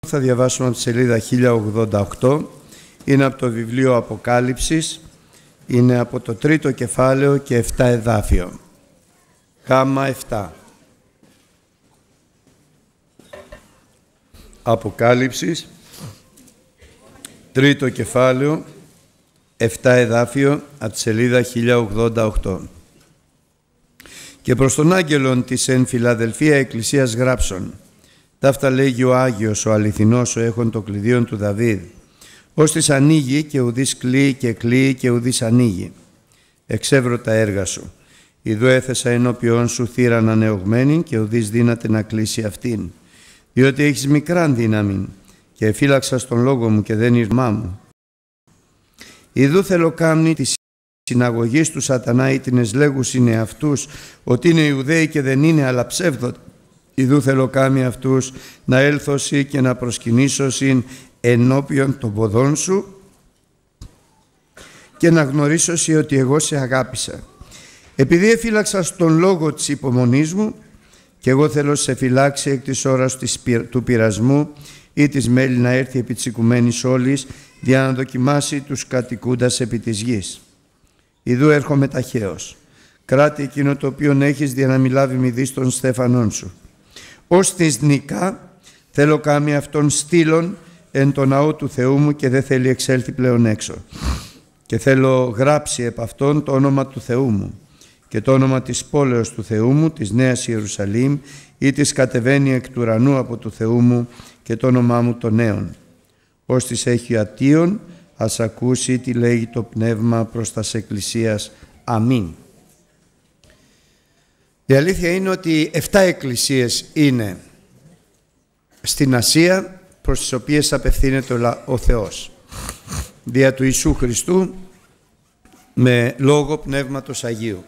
Θα διαβάσουμε από τη σελίδα 1088. Είναι από το βιβλίο Αποκάλυψης. Είναι από το 3ο κεφάλαιο και 7 εδάφιο. Γάμα 7. Αποκάλυψης, 3ο κεφάλαιο, 7 εδάφιο, από τη σελίδα 1088. Και προς τον άγγελον της εν Φιλαδελφία εκκλησίας γράψον. Ταύτα λέγει ο Άγιος, ο αληθινός, ο έχων το κλειδίον του Δαβίδ. Ώστις ανοίγει και ουδείς κλείει και κλείει και ουδείς ανοίγει. Εξεύρω τα έργα σου. Ιδού έθεσα ενώπιον σου θύραν ανεωγμένη και ουδείς δύναται να κλείσει αυτήν. Διότι έχεις μικράν δύναμη και εφύλαξα στον λόγο μου και δεν ήρμά μου. Ιδού θέλω κάμνη της συναγωγής του σατανά ή την εσλέγους είναι αυτούς ότι είναι Ιουδαίοι και δεν είναι αλλά ψεύδονται. Ιδού θέλω κάμνη αυτούς να έλθωσι και να προσκυνήσωσιν ενώπιον των ποδών σου και να γνωρίσωσι ότι εγώ σε αγάπησα. Επειδή εφύλαξα στον λόγο της υπομονής μου και εγώ θέλω σε φυλάξει εκ της ώρας του πειρασμού ή της μέλη να έρθει επί της οικουμένης όλης για να δοκιμάσει τους κατοικούντας επί της γης. Ιδού έρχομαι ταχαίως. Κράτη εκείνο το οποίο έχεις για να μιλάβει μηδείς των στέφανών σου. Ως της νικά θέλω κάμει αυτόν στήλον εν το ναό του Θεού μου και δεν θέλει εξέλθει πλέον έξω. Και θέλω γράψει επ' αυτόν το όνομα του Θεού μου και το όνομα της πόλεως του Θεού μου, της Νέας Ιερουσαλήμ ή της κατεβαίνει εκ του ουρανού από του Θεού μου και το όνομά μου των νέων. Ως της έχει ατίον, ας ακούσει τι λέγει το Πνεύμα προς τας εκκλησίας. Αμήν. Η αλήθεια είναι ότι 7 εκκλησίες είναι στην Ασία προς τις οποίες απευθύνεται ο Θεός. Δια του Ιησού Χριστού με λόγο Πνεύματος Αγίου.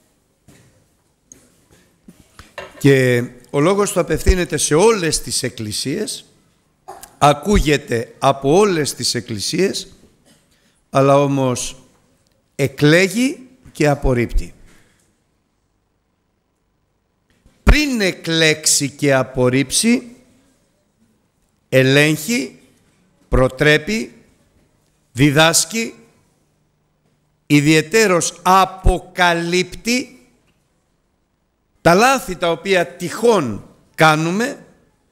Και ο λόγος του απευθύνεται σε όλες τις εκκλησίες, ακούγεται από όλες τις εκκλησίες, αλλά όμως εκλέγει και απορρίπτει. Πριν εκλέξει και απορρίψει, ελέγχει, προτρέπει, διδάσκει, ιδιαιτέρως αποκαλύπτει τα λάθη τα οποία τυχόν κάνουμε,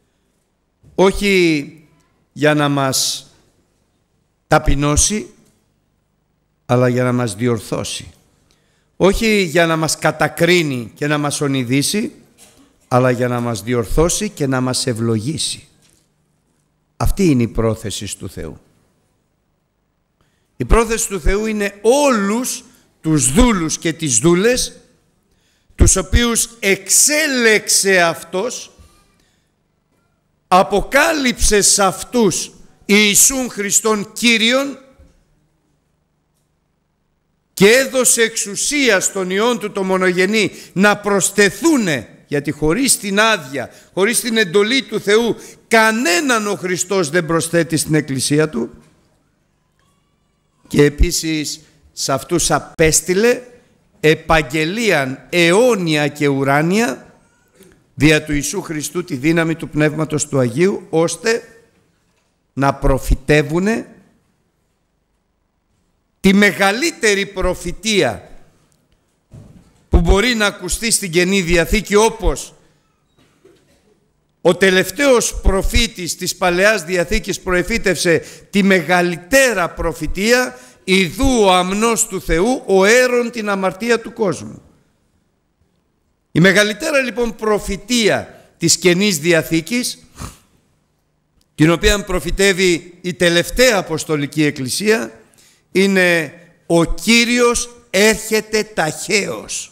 όχι για να μας ταπεινώσει, αλλά για να μας διορθώσει. Όχι για να μας κατακρίνει και να μας ονειδήσει, αλλά για να μας διορθώσει και να μας ευλογήσει. Αυτή είναι η πρόθεση του Θεού. Η πρόθεση του Θεού είναι όλους τους δούλους και τις δούλες, τους οποίους εξέλεξε Αυτός, αποκάλυψε σε αυτούς Ιησούν Χριστόν Κύριον και έδωσε εξουσία στον Υιόν Του το μονογενή να προσθεθούνε, γιατί χωρίς την άδεια, χωρίς την εντολή του Θεού, κανέναν ο Χριστός δεν προσθέτει στην Εκκλησία Του. Και επίσης σε αυτούς απέστειλε επαγγελίαν αιώνια και ουράνια δια του Ιησού Χριστού τη δύναμη του Πνεύματος του Αγίου, ώστε να προφητεύουνε τη μεγαλύτερη προφητεία που μπορεί να ακουστεί στην Καινή Διαθήκη, όπως ο τελευταίος προφήτης της Παλαιάς Διαθήκης προεφήτευσε τη μεγαλύτερα προφητεία, ιδού ο αμνός του Θεού, ο αίρον την αμαρτία του κόσμου. Η μεγαλύτερα λοιπόν προφητεία της Καινής Διαθήκης, την οποία προφητεύει η τελευταία Αποστολική Εκκλησία, είναι ο Κύριος έρχεται ταχαίως.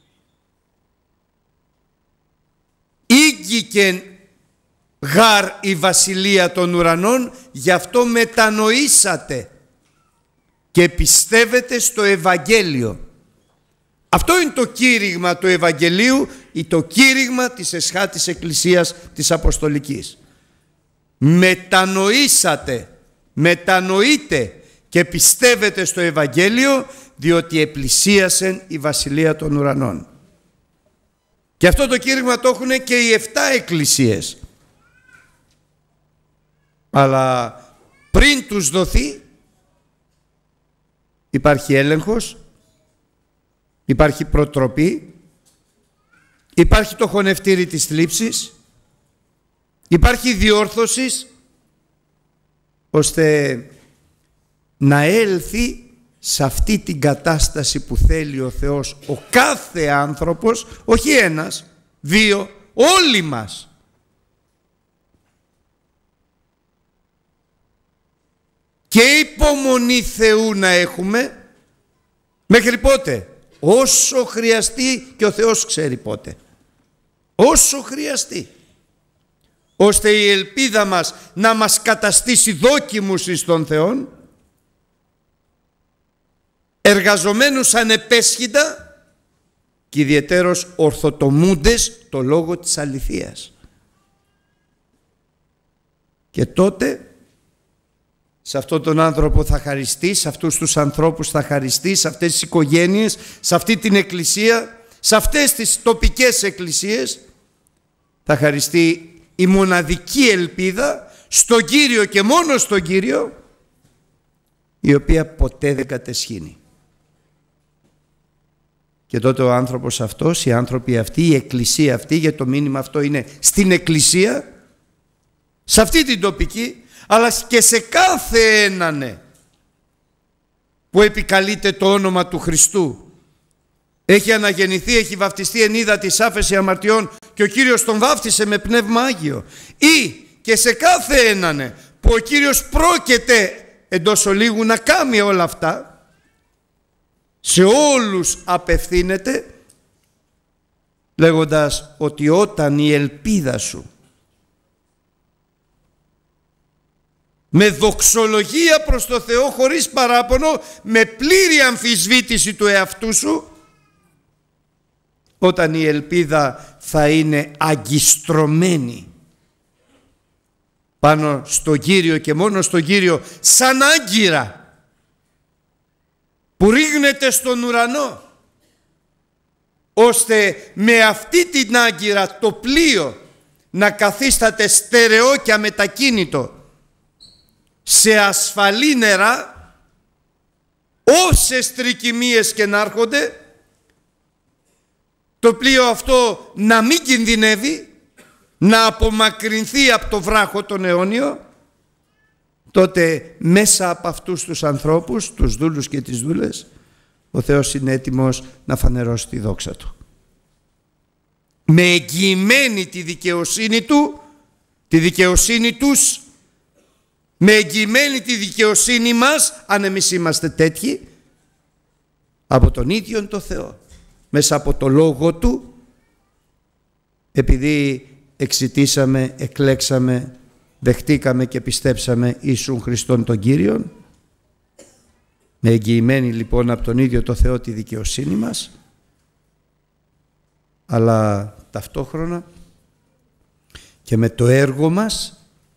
Ήγγικεν γάρ η βασιλεία των ουρανών, γι' αυτό μετανοήσατε και πιστεύετε στο Ευαγγέλιο. Αυτό είναι το κήρυγμα του Ευαγγελίου ή το κήρυγμα της εσχάτης Εκκλησίας της Αποστολικής. Μετανοήσατε, μετανοείτε και πιστεύετε στο Ευαγγέλιο, διότι επλησίασεν η βασιλεία των ουρανών. Και αυτό το κήρυγμα το έχουν και οι 7 εκκλησίες. Αλλά πριν τους δοθεί υπάρχει έλεγχος, υπάρχει προτροπή, υπάρχει το χωνευτήρι της θλίψης, υπάρχει διόρθωση, ώστε να έλθει σε αυτή την κατάσταση που θέλει ο Θεός ο κάθε άνθρωπος, όχι ένας, δύο, όλοι μας. Και υπομονή Θεού να έχουμε, μέχρι πότε? Όσο χρειαστεί, και ο Θεός ξέρει πότε. Όσο χρειαστεί, ώστε η ελπίδα μας να μας καταστήσει δόκιμους εις τον Θεόν, εργαζομένους ανεπέσχυντα και ιδιαιτέρως ορθοτομούντες το λόγο της αληθείας. Και τότε σε αυτόν τον άνθρωπο θα χαριστεί, σε αυτούς τους ανθρώπους θα χαριστεί, σε αυτές τις οικογένειες, σε αυτή την εκκλησία, σε αυτές τις τοπικές εκκλησίες θα χαριστεί η μοναδική ελπίδα στον Κύριο και μόνο στον Κύριο, η οποία ποτέ δεν κατεσχύνει. Και τότε ο άνθρωπος αυτός, οι άνθρωποι αυτοί, η εκκλησία αυτή, γιατί το μήνυμα αυτό είναι στην εκκλησία, σε αυτή την τοπική, αλλά και σε κάθε έναν που επικαλείται το όνομα του Χριστού, έχει αναγεννηθεί, έχει βαφτιστεί εν είδα της άφεση αμαρτιών και ο Κύριος τον βάφτισε με Πνεύμα Άγιο, ή και σε κάθε έναν που ο Κύριος πρόκειται εντός ολίγου να κάνει όλα αυτά, σε όλους απευθύνεται λέγοντας ότι όταν η ελπίδα σου με δοξολογία προς το Θεό, χωρίς παράπονο, με πλήρη αμφισβήτηση του εαυτού σου, όταν η ελπίδα θα είναι αγκιστρωμένη πάνω στον Κύριο και μόνο στον Κύριο, σαν άγκυρα που ρίγνεται στον ουρανό, ώστε με αυτή την άγκυρα το πλοίο να καθίσταται στερεό και αμετακίνητο σε ασφαλή νερά, όσες τρικυμίες και να έρχονται, το πλοίο αυτό να μην κινδυνεύει, να απομακρυνθεί από το βράχο τον αιώνιο, τότε μέσα από αυτούς τους ανθρώπους, τους δούλους και τις δούλες, ο Θεός είναι έτοιμος να φανερώσει τη δόξα Του. Με εγγυημένη τη δικαιοσύνη Του, τη δικαιοσύνη τους, με εγγυημένη τη δικαιοσύνη μας, αν εμείς είμαστε τέτοιοι, από τον ίδιον το Θεό, μέσα από το Λόγο Του, επειδή εξητήσαμε, εκλέξαμε, δεχτήκαμε και πιστέψαμε Ιησούν Χριστόν τον Κύριον, με εγγυημένη λοιπόν από τον ίδιο το Θεό τη δικαιοσύνη μας, αλλά ταυτόχρονα και με το έργο μας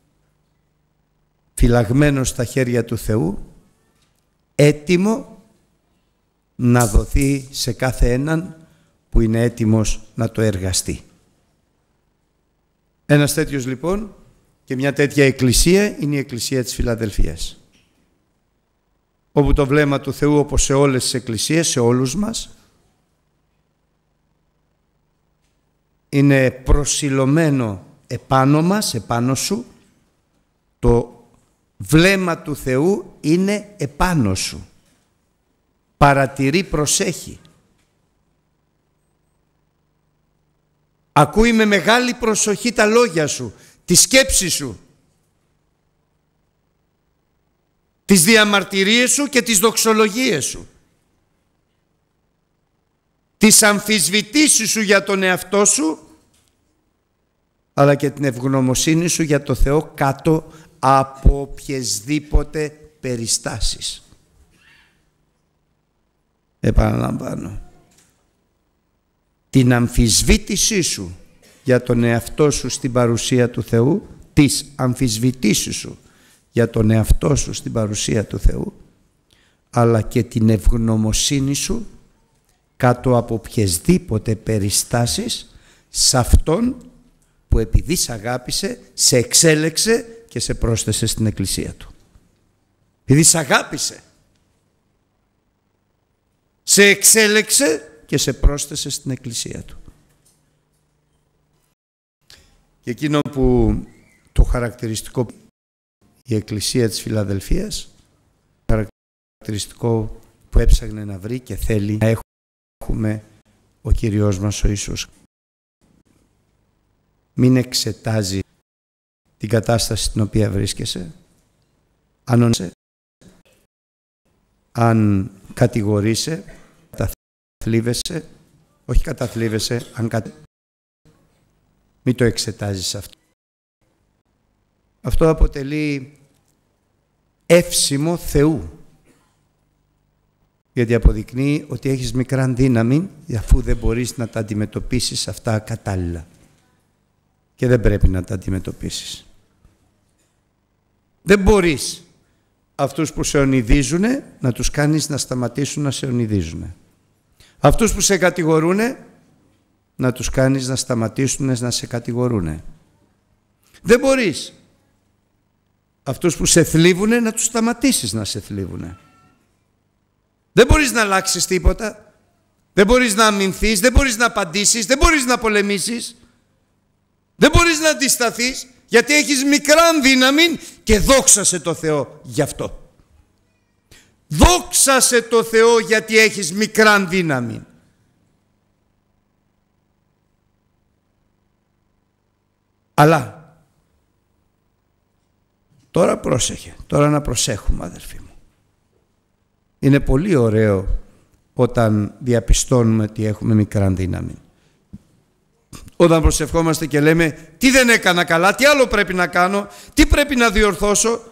φυλαγμένο στα χέρια του Θεού, έτοιμο να δοθεί σε κάθε έναν που είναι έτοιμος να το εργαστεί. Ένας τέτοιος λοιπόν και μια τέτοια εκκλησία είναι η Εκκλησία της Φιλαδελφίας, όπου το βλέμμα του Θεού, όπως σε όλες τις εκκλησίες, σε όλους μας, είναι προσιλωμένο επάνω μας, επάνω σου. Το βλέμμα του Θεού είναι επάνω σου. Παρατηρεί, προσέχει. Ακούει με μεγάλη προσοχή τα λόγια σου, τη σκέψη σου, τις διαμαρτυρίες σου και τις δοξολογίες σου, τις αμφισβητήσεις σου για τον εαυτό σου, αλλά και την ευγνωμοσύνη σου για το Θεό κάτω από οποιασδήποτε περιστάσεις. Επαναλαμβάνω, την αμφισβήτησή σου για τον εαυτό σου στην παρουσία του Θεού, τις αμφισβητήσεις σου για τον εαυτό σου στην παρουσία του Θεού, αλλά και την ευγνωμοσύνη σου κάτω από οποιασδήποτε περιστάσεις σε Αυτόν που επειδή σ' αγάπησε, σε εξέλεξε, και σε πρόσθεσε στην εκκλησία του. Επειδή σ' αγάπησε, σε εξέλεξε και σε πρόσθεσε στην εκκλησία του. Και εκείνο που το χαρακτηριστικό, η εκκλησία της Φιλαδελφίας, χαρακτηριστικό που έψαγνε να βρει και θέλει να έχουμε ο Κύριος μας ο Ιησούς. Μην εξετάζει την κατάσταση στην οποία βρίσκεσαι, αν κατηγορείσαι, καταθλίβεσαι, όχι καταθλίβεσαι, μην το εξετάζεις αυτό. Αυτό αποτελεί εύσημο Θεού, γιατί αποδεικνύει ότι έχεις μικράν δύναμη, αφού δεν μπορείς να τα αντιμετωπίσεις αυτά κατάλληλα. Και δεν πρέπει να τα αντιμετωπίσεις. Δεν μπορείς αυτούς που σε ονειδίζουν να τους κάνεις να σταματήσουν να σε ονειδίζουν. Αυτούς που σε κατηγορούν να τους κάνεις να σταματήσουν να σε κατηγορούν. Δεν μπορείς αυτούς που σε θλίβουν να τους σταματήσεις να σε θλίβουν. Δεν μπορείς να αλλάξεις τίποτα. Δεν μπορείς να αμυνθείς, δεν μπορείς να απαντήσεις, δεν μπορείς να πολεμήσεις. Δεν μπορείς να αντισταθείς, γιατί έχεις μικράν δύναμη και δόξασε το Θεό γι' αυτό. Δόξασε το Θεό γιατί έχεις μικράν δύναμη. Αλλά τώρα πρόσεχε, τώρα να προσέχουμε αδελφοί μου. Είναι πολύ ωραίο όταν διαπιστώνουμε ότι έχουμε μικράν δύναμη. Όταν προσευχόμαστε και λέμε τι δεν έκανα καλά, τι άλλο πρέπει να κάνω, τι πρέπει να διορθώσω.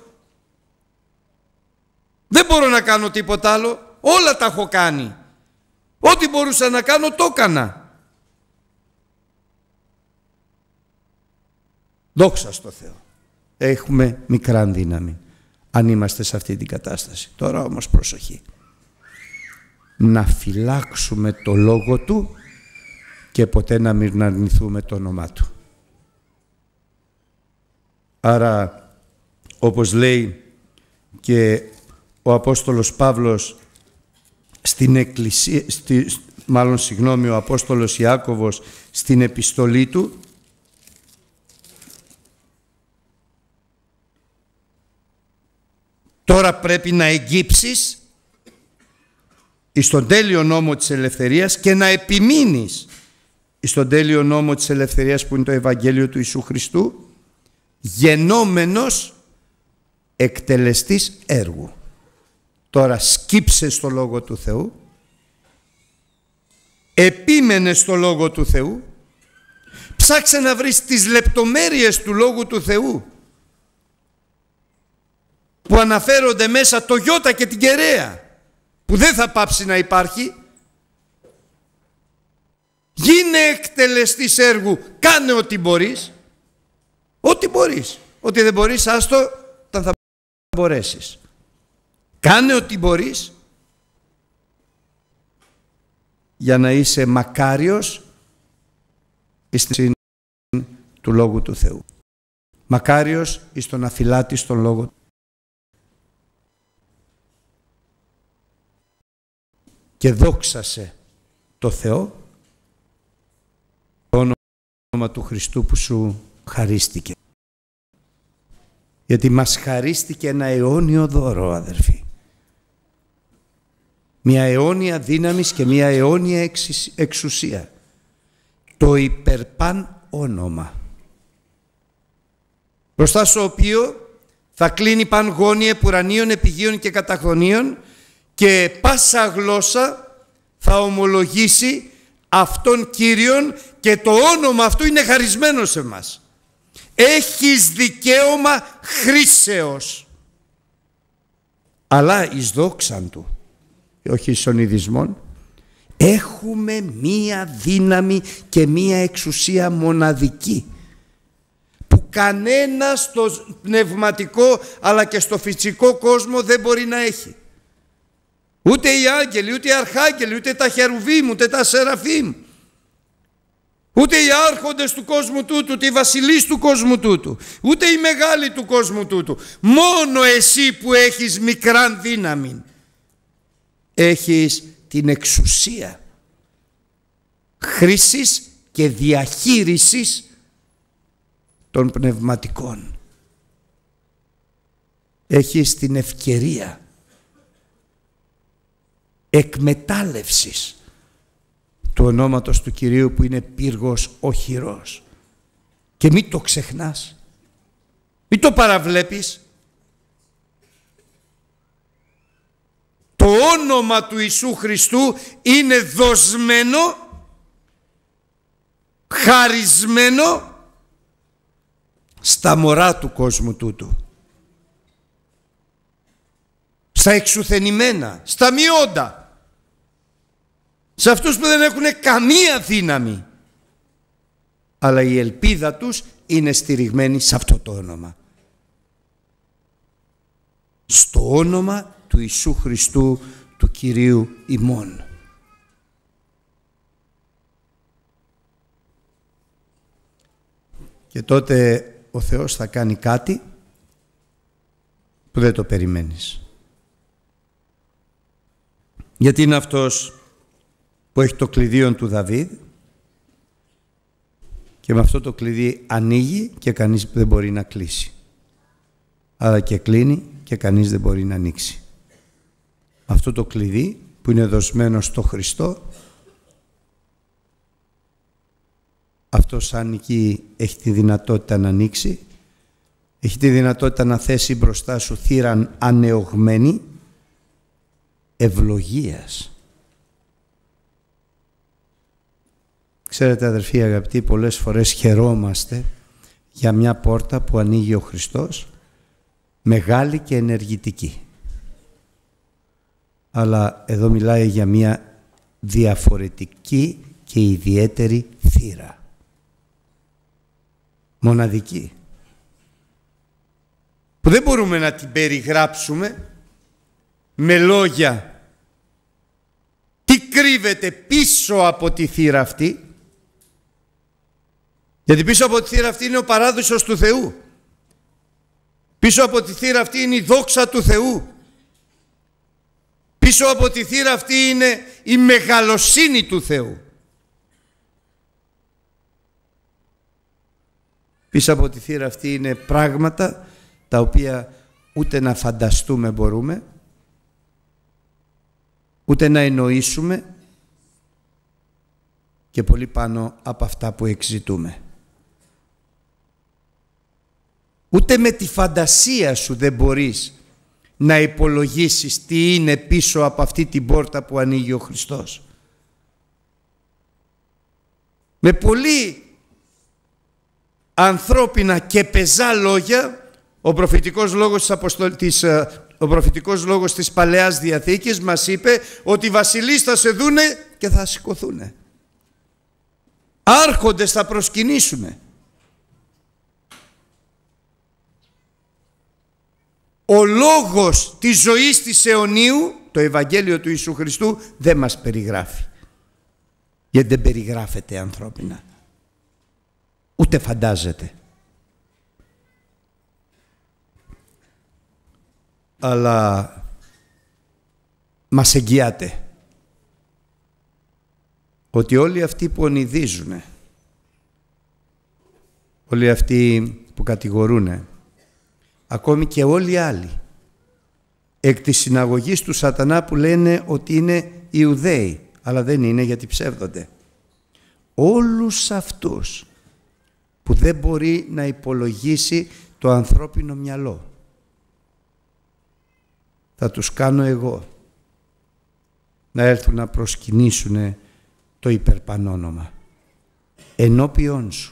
Δεν μπορώ να κάνω τίποτα άλλο, όλα τα έχω κάνει. Ό,τι μπορούσα να κάνω το έκανα. Δόξα στο Θεό. Έχουμε μικράν δύναμη αν είμαστε σε αυτή την κατάσταση. Τώρα όμως προσοχή. Να φυλάξουμε το λόγο Του και ποτέ να μην αρνηθούμε το όνομά Του. Άρα, όπως λέει και ο Απόστολος Παύλος στην εκκλησία, ο Απόστολος Ιάκωβος στην επιστολή του, τώρα πρέπει να εγγύψεις εις τον τέλειο νόμο της ελευθερίας και να επιμείνεις εις τον τέλειο νόμο της ελευθερίας που είναι το Ευαγγέλιο του Ιησού Χριστού, γενόμενος εκτελεστής έργου. Τώρα σκύψε στο Λόγο του Θεού, επίμενε στο Λόγο του Θεού, ψάξε να βρεις τις λεπτομέρειες του Λόγου του Θεού που αναφέρονται μέσα το γιώτα και την κεραία, που δεν θα πάψει να υπάρχει. Γίνε εκτελεστής έργου, κάνε ό,τι μπορείς. Ό,τι μπορείς. Ό,τι δεν μπορείς, άστο, όταν θα μπορέσεις. Κάνε ό,τι μπορείς για να είσαι μακάριος στην του Λόγου του Θεού. Μακάριος εις το να φυλάτεις τον Λόγο. Και δόξασε το Θεό, το όνομα του Χριστού που σου χαρίστηκε. Γιατί μας χαρίστηκε ένα αιώνιο δώρο, αδερφοί. Μια αιώνια δύναμη και μια αιώνια εξουσία. Το υπερπαν όνομα. Μπροστά στο οποίο θα κλείνει παν γόνια επουρανίων, επιγείων και καταχρονίων και πάσα γλώσσα θα ομολογήσει αυτόν Κύριον και το όνομα αυτού είναι χαρισμένο σε μας. Έχεις δικαίωμα χρήσεως, αλλά εις δόξαν Του, όχι εις ονειδισμόν. Έχουμε μία δύναμη και μία εξουσία μοναδική που κανένα στο πνευματικό αλλά και στο φυσικό κόσμο δεν μπορεί να έχει. Ούτε οι άγγελοι, ούτε οι αρχάγγελοι, ούτε τα χερουβίμ, ούτε τα σεραφίμ, ούτε οι άρχοντες του κόσμου τούτου, ούτε οι βασιλείς του κόσμου τούτου, ούτε οι μεγάλοι του κόσμου τούτου. Μόνο εσύ που έχεις μικράν δύναμη έχεις την εξουσία χρήσης και διαχείρισης των πνευματικών. Έχεις την ευκαιρία εκμετάλλευσης του ονόματος του Κυρίου που είναι πύργος οχυρός. Και μην το ξεχνάς, μην το παραβλέπεις. Το όνομα του Ιησού Χριστού είναι δοσμένο, χαρισμένο στα μωρά του κόσμου τούτου, στα εξουθενημένα, στα μειόντα, σε αυτούς που δεν έχουν καμία δύναμη, αλλά η ελπίδα τους είναι στηριγμένη σε αυτό το όνομα, στο όνομα του Ιησού Χριστού, του Κυρίου ημών. Και τότε ο Θεός θα κάνει κάτι που δεν το περιμένεις. Γιατί είναι αυτός που έχει το κλειδίον του Δαβίδ και με αυτό το κλειδί ανοίγει και κανείς δεν μπορεί να κλείσει. Αλλά και κλείνει και κανείς δεν μπορεί να ανοίξει. Αυτό το κλειδί που είναι δοσμένο στο Χριστό, αυτός αν εκεί έχει τη δυνατότητα να ανοίξει, έχει τη δυνατότητα να θέσει μπροστά σου θύραν ανεωγμένη ευλογίας. Ξέρετε αδερφοί αγαπητοί, πολλές φορές χαιρόμαστε για μια πόρτα που ανοίγει ο Χριστός, μεγάλη και ενεργητική. Αλλά εδώ μιλάει για μια διαφορετική και ιδιαίτερη θύρα. Μοναδική. Που δεν μπορούμε να την περιγράψουμε με λόγια. Τι κρύβεται πίσω από τη θύρα αυτή. Γιατί πίσω από τη θύρα αυτή είναι ο παράδεισος του Θεού. Πίσω από τη θύρα αυτή είναι η δόξα του Θεού. Πίσω από τη θύρα αυτή είναι η μεγαλοσύνη του Θεού. Πίσω από τη θύρα αυτή είναι πράγματα τα οποία ούτε να φανταστούμε μπορούμε, ούτε να εννοήσουμε και πολύ πάνω από αυτά που εξητούμε. Ούτε με τη φαντασία σου δεν μπορείς να υπολογίσεις τι είναι πίσω από αυτή την πόρτα που ανοίγει ο Χριστός. Με πολύ ανθρώπινα και πεζά λόγια, ο προφητικός λόγος της Παλαιάς Διαθήκης μας είπε ότι οι βασιλείς θα σε δούνε και θα σηκωθούνε. Άρχοντες θα προσκυνήσουνε. Ο λόγος της ζωής της αιωνίου, το Ευαγγέλιο του Ιησού Χριστού, δεν μας περιγράφει. Γιατί δεν περιγράφεται ανθρώπινα. Ούτε φαντάζεται. Αλλά μας εγγυάται ότι όλοι αυτοί που ονειδίζουν, όλοι αυτοί που κατηγορούν, ακόμη και όλοι οι άλλοι εκ της συναγωγής του σατανά που λένε ότι είναι Ιουδαίοι, αλλά δεν είναι γιατί ψεύδονται, όλους αυτούς που δεν μπορεί να υπολογίσει το ανθρώπινο μυαλό, θα τους κάνω εγώ να έρθουν να προσκυνήσουν το υπερπανόνομα ενώπιόν σου.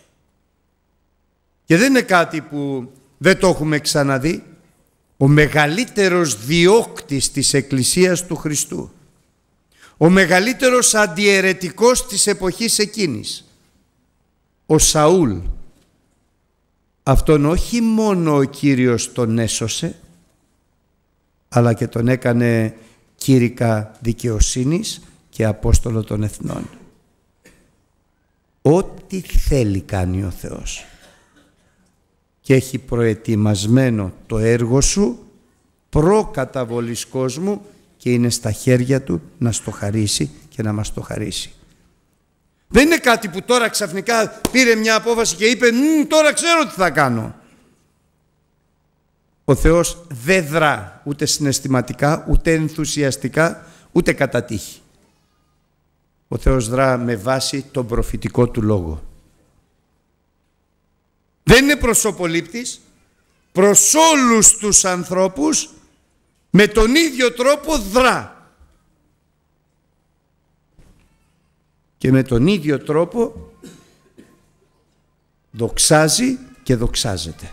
Και δεν είναι κάτι που δεν το έχουμε ξαναδεί. Ο μεγαλύτερος διώκτης της Εκκλησίας του Χριστού, ο μεγαλύτερος αντιαιρετικός της εποχής εκείνης, ο Σαούλ, αυτόν όχι μόνο ο Κύριος τον έσωσε, αλλά και τον έκανε κήρυκα δικαιοσύνης και Απόστολο των Εθνών. ό,τι θέλει κάνει ο Θεός. Και έχει προετοιμασμένο το έργο σου προκαταβολής κόσμου και είναι στα χέρια του να στο χαρίσει και να μας το χαρίσει. Δεν είναι κάτι που τώρα ξαφνικά πήρε μια απόφαση και είπε τώρα ξέρω τι θα κάνω. Ο Θεός δεν δρά ούτε συναισθηματικά, ούτε ενθουσιαστικά, ούτε κατά τύχη. Ο Θεός δρά με βάση τον προφητικό του λόγο. Δεν είναι προσωπολήπτης, προς όλους τους ανθρώπους με τον ίδιο τρόπο δρά. Και με τον ίδιο τρόπο δοξάζει και δοξάζεται.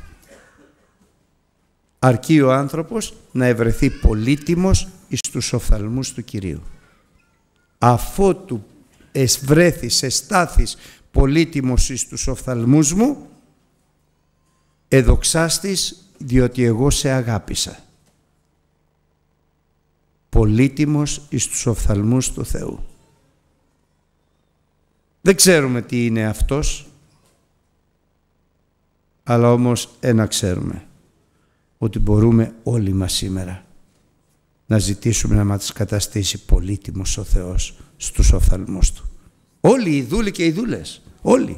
Αρκεί ο άνθρωπος να ευρεθεί πολύτιμος εις τους οφθαλμούς του Κυρίου. Αφότου εσβρέθης, εστάθης πολύτιμος εις τους οφθαλμούς μου, εδοξάστης διότι εγώ σε αγάπησα. Πολύτιμος εις τους οφθαλμούς του Θεού. Δεν ξέρουμε τι είναι αυτός, αλλά όμως ένα ξέρουμε, ότι μπορούμε όλοι μας σήμερα να ζητήσουμε να μας καταστήσει πολύτιμος ο Θεός στους οφθαλμούς Του. Όλοι οι δούλοι και οι δούλες, όλοι.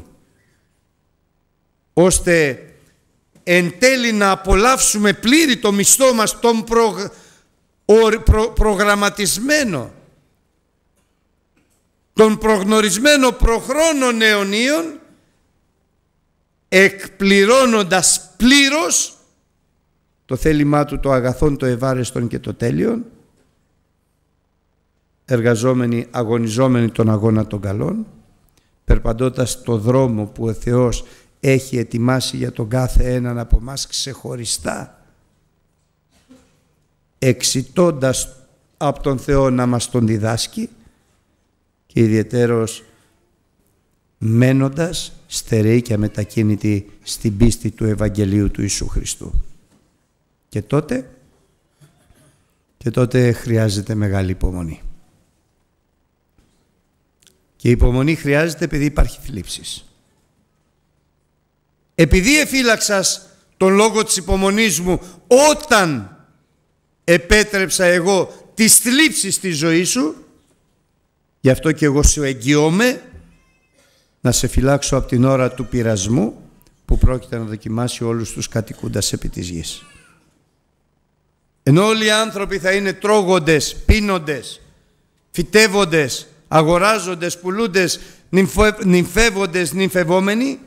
Ώστε εν τέλει να απολαύσουμε πλήρη το μισθό μας, τον προγραμματισμένο, τον προγνωρισμένο προχρόνων αιωνίων, εκπληρώνοντας πλήρως το θέλημά Του, το αγαθόν, το ευάρεστον και το τέλειον, εργαζόμενοι, αγωνιζόμενοι τον αγώνα των καλών, περπαντώντας το δρόμο που ο Θεός έχει ετοιμάσει για τον κάθε έναν από μας ξεχωριστά, εξητώντας από τον Θεό να μας τον διδάσκει και ιδιαιτέρως μένοντας στερεοί και αμετακίνητοι στην πίστη του Ευαγγελίου του Ιησού Χριστού. Και τότε χρειάζεται μεγάλη υπομονή. Και η υπομονή χρειάζεται επειδή υπάρχει θλίψης. Επειδή εφύλαξας τον λόγο της υπομονής μου όταν επέτρεψα εγώ τις θλίψεις στη ζωή σου, γι' αυτό και εγώ σου εγγυώμαι να σε φυλάξω από την ώρα του πειρασμού που πρόκειται να δοκιμάσει όλους τους κατοικούντας επί της γης. Ενώ όλοι οι άνθρωποι θα είναι τρώγοντες, πίνοντες, φυτεύοντες, αγοράζοντες, πουλούντες, νυμφεύοντες, νυμφευόμενοι,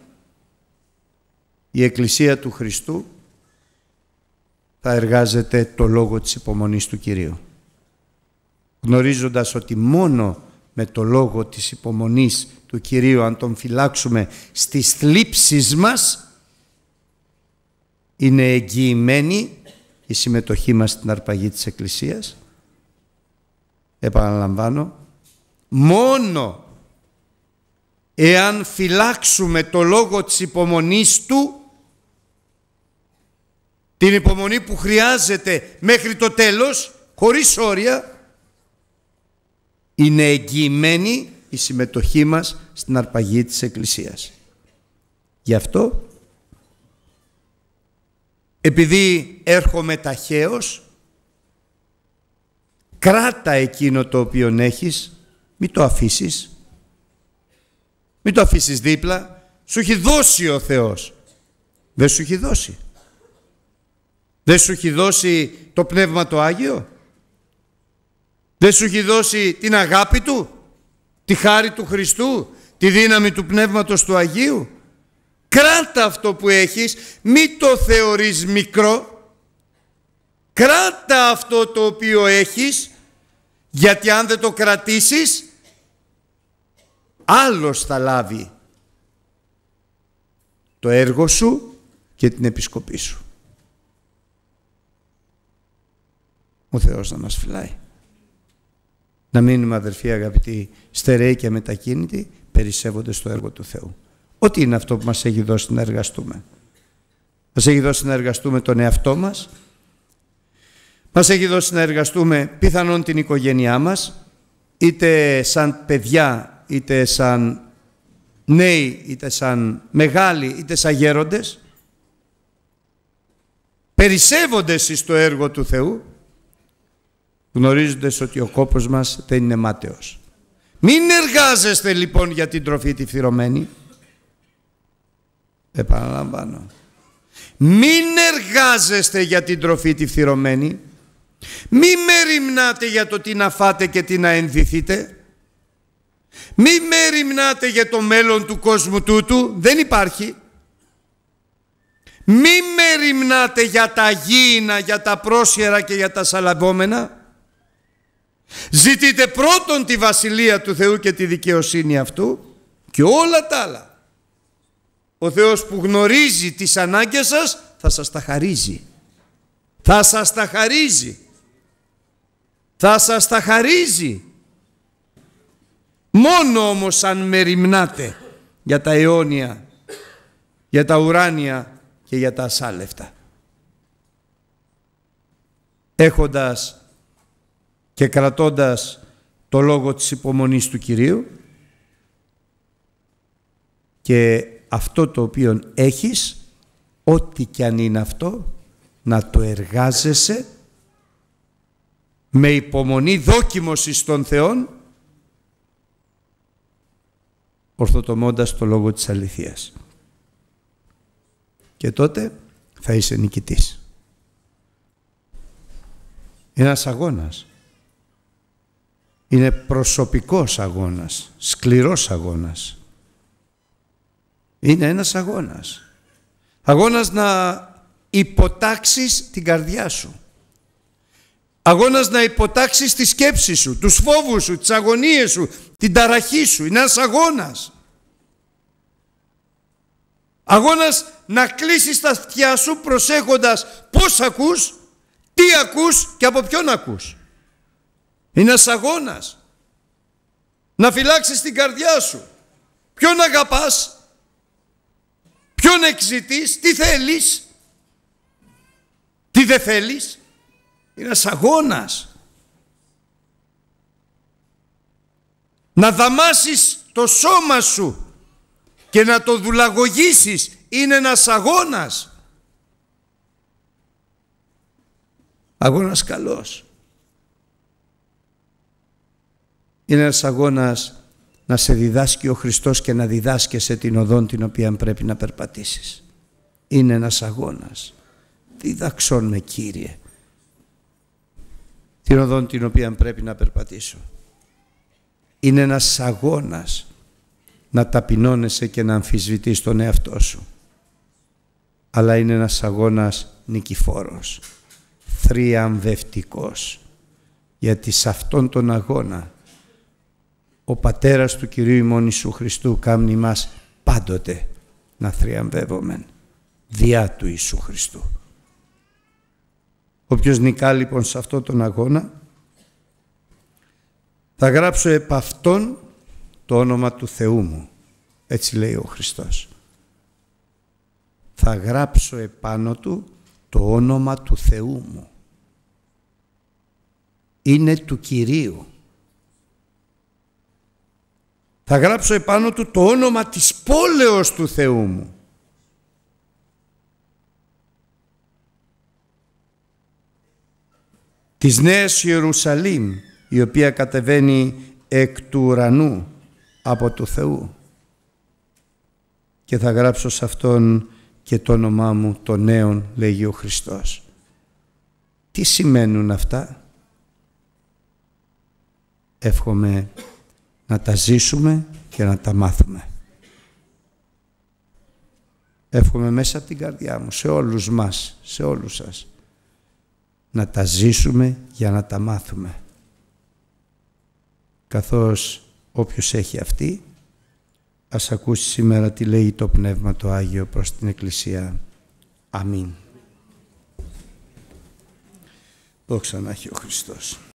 η Εκκλησία του Χριστού θα εργάζεται το λόγο της υπομονής του Κυρίου. Γνωρίζοντας ότι μόνο με το λόγο της υπομονής του Κυρίου, αν τον φυλάξουμε στις θλίψεις μας, είναι εγγυημένη η συμμετοχή μας στην αρπαγή της Εκκλησίας. Επαναλαμβάνω, μόνο εάν φυλάξουμε το λόγο της υπομονής Του, την υπομονή που χρειάζεται μέχρι το τέλος, χωρίς όρια, είναι εγγυημένη η συμμετοχή μας στην αρπαγή της Εκκλησίας. Γι' αυτό, επειδή έρχομαι ταχαίως, κράτα εκείνο το οποίο έχεις, μην το αφήσεις. Μην το αφήσεις δίπλα. Σου έχει δώσει ο Θεός. Δεν σου έχει δώσει. Δεν σου έχει δώσει το Πνεύμα το Άγιο. Δεν σου έχει δώσει την αγάπη Του, τη χάρη του Χριστού, τη δύναμη του Πνεύματος του Αγίου. Κράτα αυτό που έχεις, μη το θεωρείς μικρό. Κράτα αυτό το οποίο έχεις, γιατί αν δεν το κρατήσεις, άλλος θα λάβει το έργο σου και την επισκοπή σου. Ο Θεός να μας φυλάει. Να μείνουμε, αδερφοί αγαπητοί, στερεοί και μετακίνητοι, περισσεύονται στο έργο του Θεού. Ό,τι είναι αυτό που μας έχει δώσει να εργαστούμε. Μας έχει δώσει να εργαστούμε τον εαυτό μας. Μας έχει δώσει να εργαστούμε πιθανόν την οικογένειά μας, είτε σαν παιδιά, είτε σαν νέοι, είτε σαν μεγάλοι, είτε σαν γέροντες, περισσεύοντες εις το έργο του Θεού, γνωρίζοντας ότι ο κόπος μας δεν είναι μάταιος. Μην εργάζεστε λοιπόν για την τροφή τη φθυρωμένη. Επαναλαμβάνω. Μην εργάζεστε για την τροφή τη φθυρωμένη. Μη μεριμνάτε για το τι να φάτε και τι να ενδυθείτε. Μη μεριμνάτε για το μέλλον του κόσμου τούτου. Δεν υπάρχει. Μη μεριμνάτε για τα γήινα, για τα πρόσχερα και για τα σαλαβόμενα. Ζητείτε πρώτον τη βασιλεία του Θεού και τη δικαιοσύνη αυτού και όλα τα άλλα. Ο Θεός που γνωρίζει τις ανάγκες σας θα σας τα χαρίζει. Θα σας τα χαρίζει. Θα σας τα χαρίζει. Μόνο όμως αν μεριμνάτε για τα αιώνια, για τα ουράνια και για τα ασάλευτα. Έχοντας και κρατώντας το λόγο της υπομονής του Κυρίου και αυτό το οποίο έχεις, ό,τι κι αν είναι αυτό, να το εργάζεσαι με υπομονή δόκιμος εις τον Θεόν, ορθοτομώντας το λόγο της αληθείας. Και τότε θα είσαι νικητής. Είναι ένας αγώνας. Είναι προσωπικός αγώνας, σκληρός αγώνας. Είναι ένας αγώνας. Αγώνας να υποτάξεις την καρδιά σου. Αγώνας να υποτάξεις τη σκέψη σου, τους φόβους σου, τις αγωνίες σου, την ταραχή σου. Είναι ένας αγώνας. Αγώνας να κλείσεις τα αυτιά σου προσέχοντας πώς ακούς, τι ακούς και από ποιον ακούς. Είναι ένας αγώνας. Να φυλάξεις την καρδιά σου. Ποιον αγαπάς, ποιον εξητείς, τι θέλεις, τι δεν θέλεις. Είναι ένας αγώνας. Να δαμάσεις το σώμα σου και να το δουλαγωγήσεις είναι ένας αγώνας. Αγώνας καλός. Είναι ένας αγώνας να σε διδάσκει ο Χριστός και να διδάσκεσαι την οδόν την οποία πρέπει να περπατήσεις. Είναι ένας αγώνας. Διδαξών με, Κύριε, την οδόν την οποία πρέπει να περπατήσω. Είναι ένας αγώνας να ταπεινώνεσαι και να αμφισβητείς τον εαυτό σου. Αλλά είναι ένας αγώνας νικηφόρος, θριαμβευτικός, γιατί σε αυτόν τον αγώνα ο Πατέρας του Κυρίου ημών Ιησού Χριστού κάμνει μας πάντοτε να θριαμβεύομεν διά του Ιησού Χριστού. Όποιος νικά λοιπόν σε αυτόν τον αγώνα, θα γράψω επ' αυτόν το όνομα του Θεού μου. Έτσι λέει ο Χριστός. Θα γράψω επάνω του το όνομα του Θεού μου. Είναι του Κυρίου. Θα γράψω επάνω του το όνομα της πόλεως του Θεού μου. Της Νέας Ιερουσαλήμ, η οποία κατεβαίνει εκ του ουρανού από του Θεού. Και θα γράψω σε αυτόν και το όνομά μου το νέον, λέγει ο Χριστός. Τι σημαίνουν αυτά? Εύχομαι να τα ζήσουμε και να τα μάθουμε. Εύχομαι μέσα από την καρδιά μου, σε όλους μας, σε όλους σας, να τα ζήσουμε για να τα μάθουμε. Καθώς όποιος έχει αυτή, ας ακούσει σήμερα τι λέει το Πνεύμα το Άγιο προς την Εκκλησία. Αμήν. Δόξα να έχει ο Χριστός.